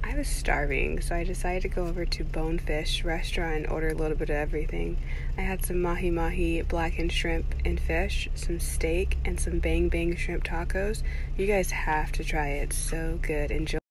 I was starving, so I decided to go over to Bonefish restaurant and order a little bit of everything. I had some mahi blackened shrimp and fish, some steak, and some bang bang shrimp tacos. You guys have to try it. It's so good. Enjoy.